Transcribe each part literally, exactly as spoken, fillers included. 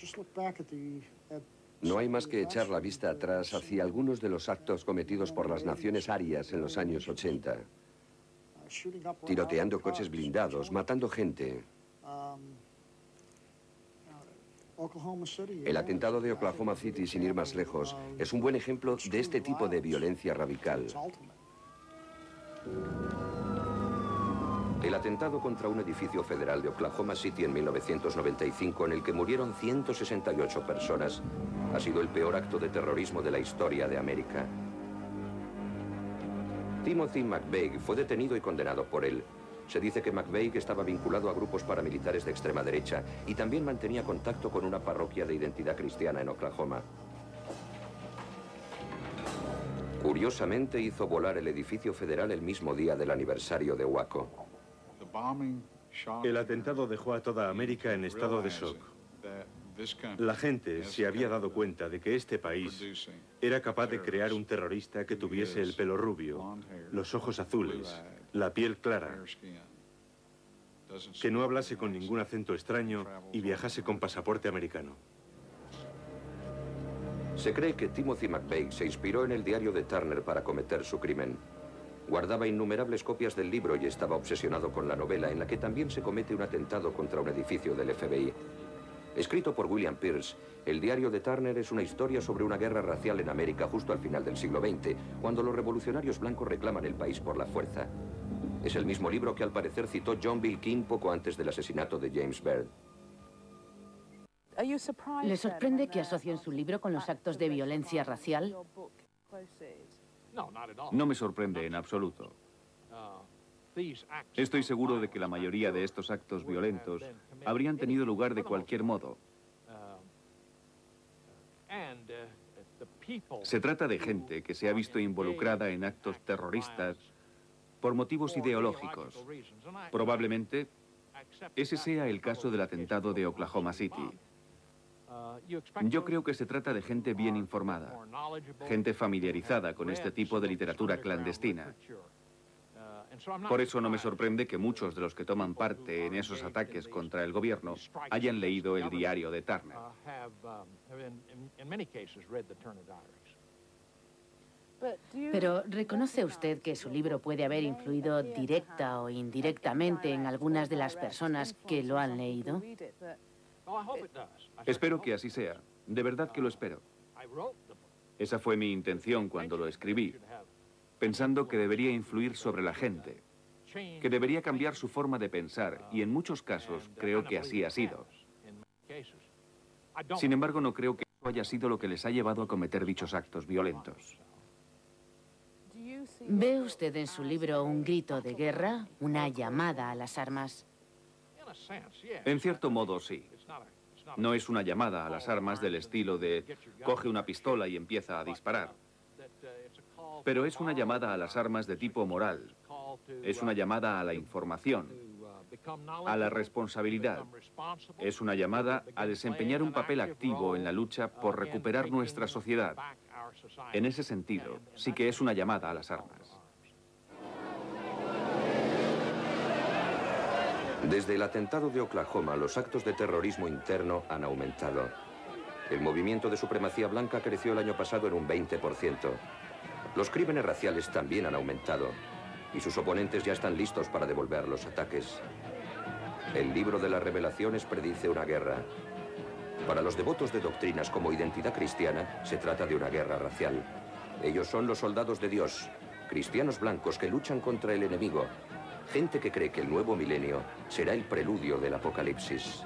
No hay más que echar la vista atrás hacia algunos de los actos cometidos por las naciones arias en los años ochenta. Tiroteando coches blindados, matando gente. El atentado de Oklahoma City, sin ir más lejos, es un buen ejemplo de este tipo de violencia radical. El atentado contra un edificio federal de Oklahoma City en mil novecientos noventa y cinco, en el que murieron ciento sesenta y ocho personas, ha sido el peor acto de terrorismo de la historia de América. Timothy McVeigh fue detenido y condenado por él. Se dice que McVeigh estaba vinculado a grupos paramilitares de extrema derecha y también mantenía contacto con una parroquia de identidad cristiana en Oklahoma. Curiosamente, hizo volar el edificio federal el mismo día del aniversario de Waco. El atentado dejó a toda América en estado de shock. La gente se había dado cuenta de que este país era capaz de crear un terrorista que tuviese el pelo rubio, los ojos azules, la piel clara, que no hablase con ningún acento extraño y viajase con pasaporte americano. Se cree que Timothy McVeigh se inspiró en el diario de Turner para cometer su crimen. Guardaba innumerables copias del libro y estaba obsesionado con la novela, en la que también se comete un atentado contra un edificio del F B I. Escrito por William Pierce, el diario de Turner es una historia sobre una guerra racial en América justo al final del siglo veinte, cuando los revolucionarios blancos reclaman el país por la fuerza. Es el mismo libro que al parecer citó John Bill King poco antes del asesinato de James Byrd. ¿Le sorprende que asocie en su libro con los actos de violencia racial? No me sorprende en absoluto. Estoy seguro de que la mayoría de estos actos violentos habrían tenido lugar de cualquier modo. Se trata de gente que se ha visto involucrada en actos terroristas por motivos ideológicos. Probablemente ese sea el caso del atentado de Oklahoma City. Yo creo que se trata de gente bien informada, gente familiarizada con este tipo de literatura clandestina. Por eso no me sorprende que muchos de los que toman parte en esos ataques contra el gobierno hayan leído el diario de Turner. Pero ¿reconoce usted que su libro puede haber influido directa o indirectamente en algunas de las personas que lo han leído? Espero que así sea. De verdad que lo espero. Esa fue mi intención cuando lo escribí, pensando que debería influir sobre la gente, que debería cambiar su forma de pensar, y en muchos casos creo que así ha sido. Sin embargo, no creo que eso haya sido lo que les ha llevado a cometer dichos actos violentos. ¿Ve usted en su libro un grito de guerra, una llamada a las armas? En cierto modo, sí. No es una llamada a las armas del estilo de coge una pistola y empieza a disparar. Pero es una llamada a las armas de tipo moral. Es una llamada a la información, a la responsabilidad. Es una llamada a desempeñar un papel activo en la lucha por recuperar nuestra sociedad. En ese sentido, sí que es una llamada a las armas. Desde el atentado de Oklahoma, los actos de terrorismo interno han aumentado. El movimiento de supremacía blanca creció el año pasado en un veinte por ciento. Los crímenes raciales también han aumentado, y sus oponentes ya están listos para devolver los ataques. El libro de las revelaciones predice una guerra. Para los devotos de doctrinas como identidad cristiana, se trata de una guerra racial. Ellos son los soldados de Dios, cristianos blancos que luchan contra el enemigo, gente que cree que el nuevo milenio será el preludio del apocalipsis.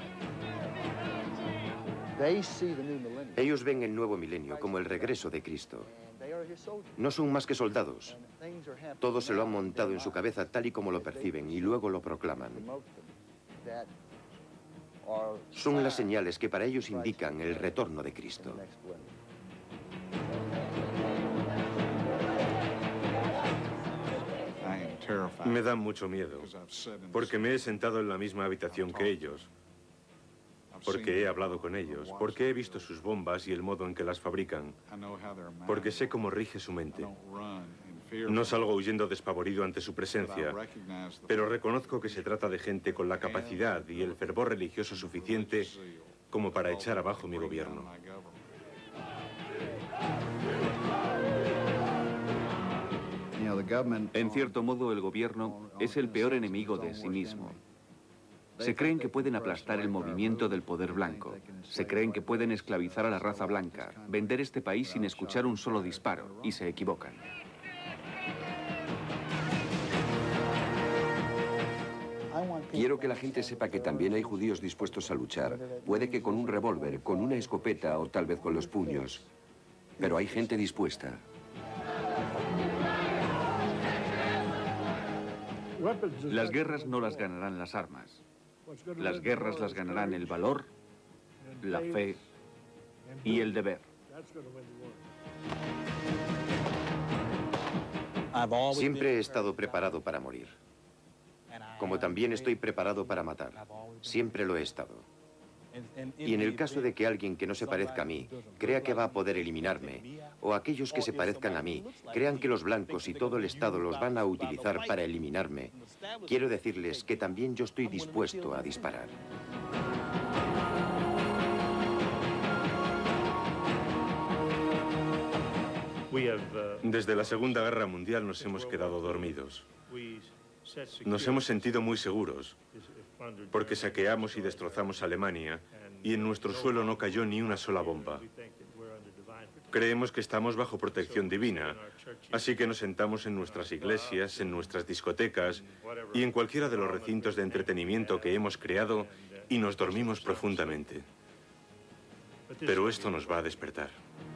Ellos ven el nuevo milenio como el regreso de Cristo. No son más que soldados. Todo se lo han montado en su cabeza tal y como lo perciben y luego lo proclaman. Son las señales que para ellos indican el retorno de Cristo. Me da mucho miedo, porque me he sentado en la misma habitación que ellos, porque he hablado con ellos, porque he visto sus bombas y el modo en que las fabrican, porque sé cómo rige su mente. No salgo huyendo despavorido ante su presencia, pero reconozco que se trata de gente con la capacidad y el fervor religioso suficiente como para echar abajo mi gobierno. En cierto modo, el gobierno es el peor enemigo de sí mismo. Se creen que pueden aplastar el movimiento del poder blanco. Se creen que pueden esclavizar a la raza blanca, vender este país sin escuchar un solo disparo, y se equivocan. Quiero que la gente sepa que también hay judíos dispuestos a luchar. Puede que con un revólver, con una escopeta o tal vez con los puños. Pero hay gente dispuesta. Las guerras no las ganarán las armas. Las guerras las ganarán el valor, la fe y el deber. Siempre he estado preparado para morir. Como también estoy preparado para matar. Siempre lo he estado. Y en el caso de que alguien que no se parezca a mí crea que va a poder eliminarme, o aquellos que se parezcan a mí crean que los blancos y todo el Estado los van a utilizar para eliminarme, quiero decirles que también yo estoy dispuesto a disparar. Desde la Segunda Guerra Mundial nos hemos quedado dormidos. Nos hemos sentido muy seguros, porque saqueamos y destrozamos Alemania, y en nuestro suelo no cayó ni una sola bomba. Creemos que estamos bajo protección divina, así que nos sentamos en nuestras iglesias, en nuestras discotecas y en cualquiera de los recintos de entretenimiento que hemos creado y nos dormimos profundamente. Pero esto nos va a despertar.